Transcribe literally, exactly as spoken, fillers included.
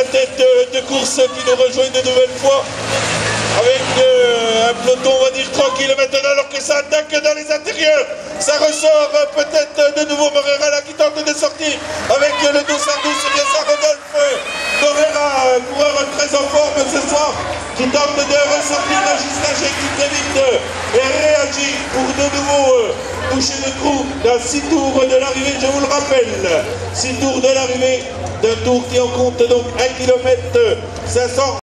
tête de, de course qui nous rejoint une nouvelle fois avec euh, un peloton, on va dire, tranquille maintenant, alors que ça attaque dans les intérieurs. Ça ressort euh, peut-être de nouveau Morera là qui tente de sortir avec euh, le deux cent douze, c'est bien ça, Rodolphe euh, Morera, euh, coureur très en forme ce soir, qui tente de ressortir là, juste un jet qui très vite euh, et réagit pour de nouveau euh, toucher le trou dans six tours de l'arrivée, je vous le rappelle. six tours de l'arrivée d'un tour qui en compte donc un kilomètre cinq cents.